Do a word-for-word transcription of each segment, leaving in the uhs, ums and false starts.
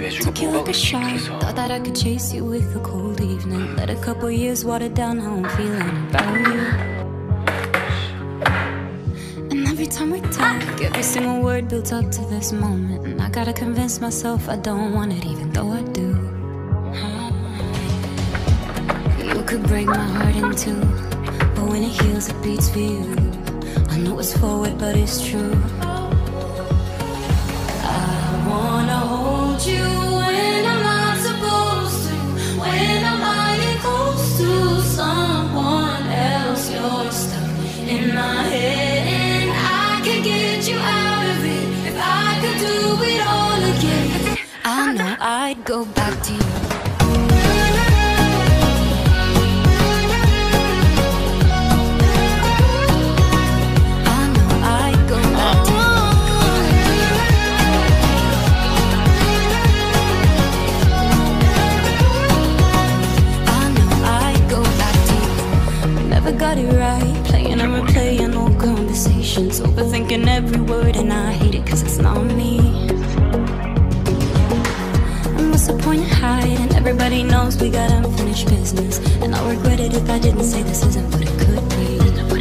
내주고 뭐가 그렇지 그래서 Thought that I could chase you with a cold evening. Let a couple years water down how I'm feeling about you. And every time we talk, every single word builds up to this moment. And I gotta convince myself I don't want it, even though I do. You could break my heart in two, but when it heals, it beats for you. I know it's forward, but it's true. I wanna hold you when I'm not supposed to, when I'm hiding close to someone else. You're stuck in my head, and I can get you out of it if I could do it all again. I know I'd go back to you. Got it right, playing and replaying old conversations, overthinking every word, and I hate it cause it's not me. And what's the point in hiding? Everybody knows we got unfinished business, and I'll regret it if I didn't say this isn't what it could be.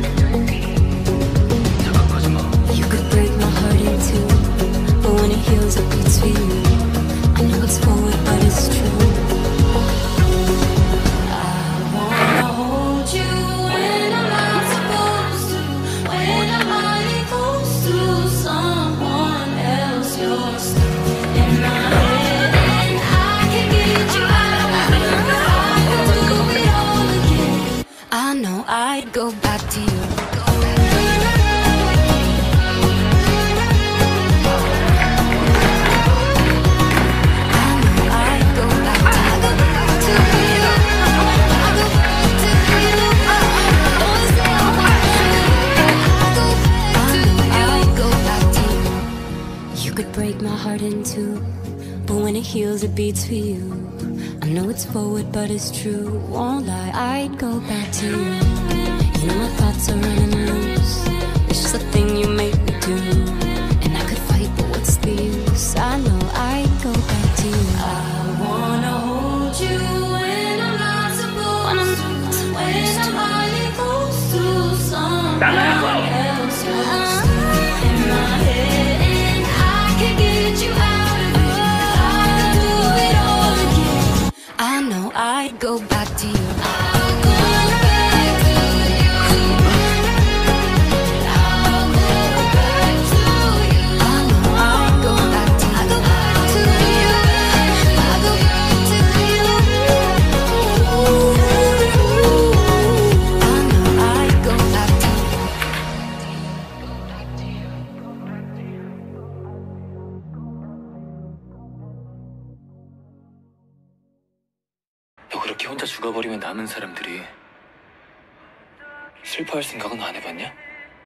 You could break my heart in two, but when it heals it beats for you. I know it's forward but it's true. I'd go back to you. You could break my heart in two, but when it heals, it beats for you. I know it's forward, but it's true. Won't lie, I'd go back to you. You know my thoughts are running loose. It's just a thing you make me do. And I could fight, but what's the use? I know I'd go back to you. I wanna hold you when I'm not supposed when I'm not to. When I'm hiding close to someone else. In my head, and I can get you out of it. I could do it all again. I know I'd go back to you. I'll go back to you. I'll go back to you. I know I'd go back to you. I'll go back to you. I'll go back to you. I know I'd go back to you. 너 그렇게 혼자 죽어버리면 남은 사람들이 슬퍼할 생각은 안 해봤냐?